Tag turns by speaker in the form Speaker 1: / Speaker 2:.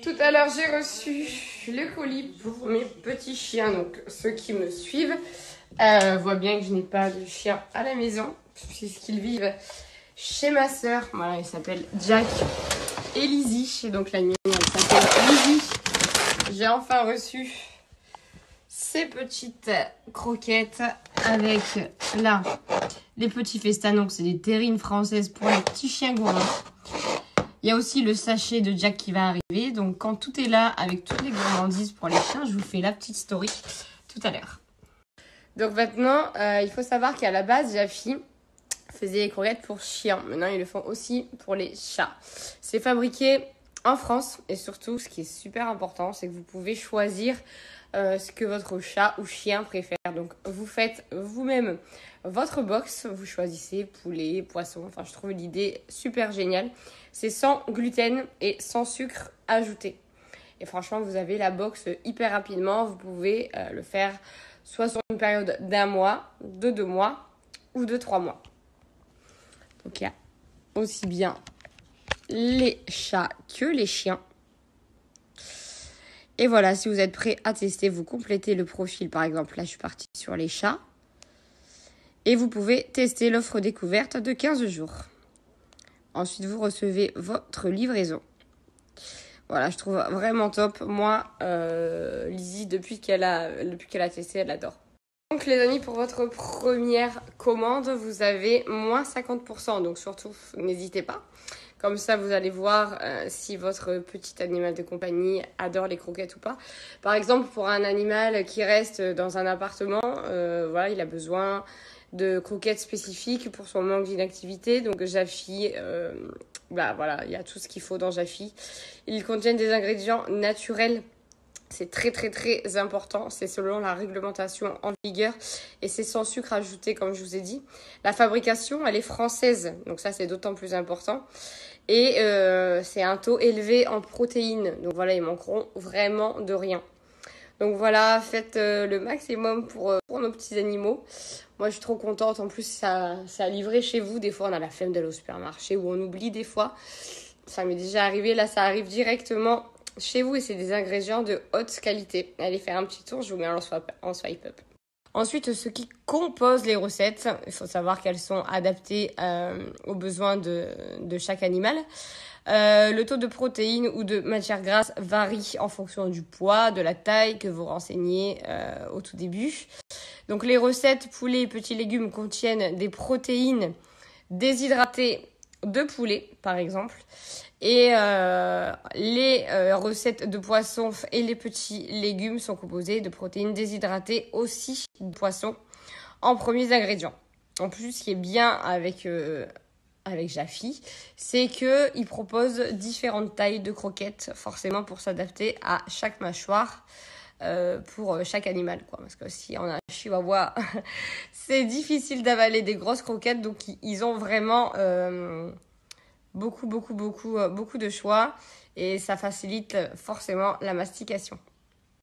Speaker 1: Tout à l'heure, j'ai reçu le colis pour mes petits chiens. Donc, ceux qui me suivent voient bien que je n'ai pas de chien à la maison, puisqu'ils vivent chez ma sœur. Voilà, ils s'appellent Jack et Lizzie. Et donc, la mienne, elle s'appelle Lizzie. J'ai enfin reçu ces petites croquettes avec là les petits festins. Donc, c'est des terrines françaises pour les petits chiens gourmands. Il y a aussi le sachet de Jack qui va arriver. Donc, quand tout est là, avec toutes les gourmandises pour les chiens, je vous fais la petite story tout à l'heure. Donc maintenant, il faut savoir qu'à la base, Jaffy faisait les croquettes pour chiens. Maintenant, ils le font aussi pour les chats. C'est fabriqué en France. Et surtout, ce qui est super important, c'est que vous pouvez choisir ce que votre chat ou chien préfère. Donc, vous faites vous-même votre box. Vous choisissez poulet, poisson. Enfin, je trouve l'idée super géniale. C'est sans gluten et sans sucre ajouté. Et franchement, vous avez la box hyper rapidement. Vous pouvez le faire soit sur une période d'1 mois, de 2 mois ou de 3 mois. Donc, il y a aussi bien les chats que les chiens. Et voilà, si vous êtes prêts à tester, vous complétez le profil. Par exemple, là, je suis partie sur les chats. Et vous pouvez tester l'offre découverte de 15 jours. Ensuite, vous recevez votre livraison. Voilà, je trouve vraiment top. Moi, Lizzie, depuis qu'elle a testé, elle adore. Donc, les amis, pour votre première commande, vous avez moins 50%. Donc, surtout, n'hésitez pas. Comme ça, vous allez voir si votre petit animal de compagnie adore les croquettes ou pas. Par exemple, pour un animal qui reste dans un appartement, voilà, il a besoin de croquettes spécifiques pour son manque d'inactivité. Donc Jaffy, voilà, il y a tout ce qu'il faut dans Jaffy. Ils contiennent des ingrédients naturels. C'est très très très important. C'est selon la réglementation en vigueur et c'est sans sucre ajouté comme je vous ai dit. La fabrication, elle est française. Donc ça, c'est d'autant plus important. Et c'est un taux élevé en protéines. Donc voilà, ils manqueront vraiment de rien. Donc voilà, faites le maximum pour nos petits animaux. Moi, je suis trop contente. En plus, ça a livré chez vous. Des fois, on a la flemme d'aller au supermarché ou on oublie des fois. Ça m'est déjà arrivé. Là, ça arrive directement chez vous et c'est des ingrédients de haute qualité. Allez faire un petit tour. Je vous mets en swipe up. Ensuite, ce qui compose les recettes, il faut savoir qu'elles sont adaptées aux besoins de chaque animal. Le taux de protéines ou de matières grasses varie en fonction du poids, de la taille que vous renseignez au tout début. Donc les recettes poulet et petits légumes contiennent des protéines déshydratées de poulet, par exemple. Et les recettes de poisson et les petits légumes sont composées de protéines déshydratées aussi de poisson en premiers ingrédients. En plus, ce qui est bien avec Jaffy, c'est qu'il propose différentes tailles de croquettes, forcément pour s'adapter à chaque mâchoire, pour chaque animal, quoi. Parce que si on a un chihuahua, c'est difficile d'avaler des grosses croquettes, donc ils ont vraiment beaucoup de choix et ça facilite forcément la mastication.